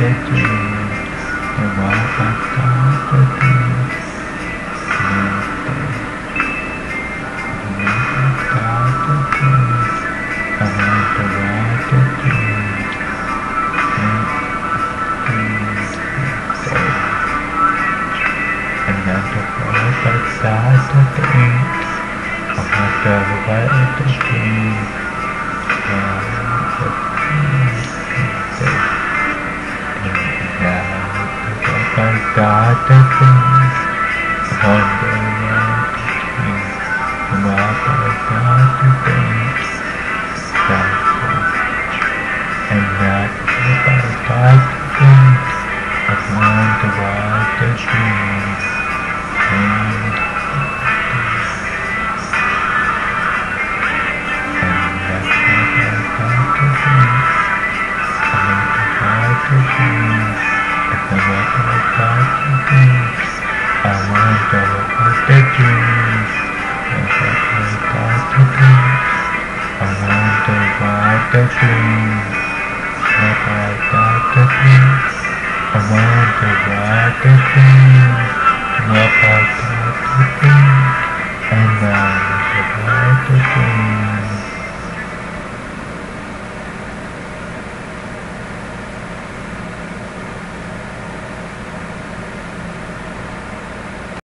the dream, and what I got the dream, I want to ride the dream, and then the world outside the dream, I want to ride the dream, got the dreams, wonder what I got the dreams, and not if I got the dreams, I wonder what the dreams, and that's what I got the dreams, I wonder what the dreams. I wonder about the dreams, I wonder about the dreams, I wonder about the dreams, I wonder about the dreams, what I got the dreams, I wonder about the dreams, what I got the dreams, and I wonder about the dreams.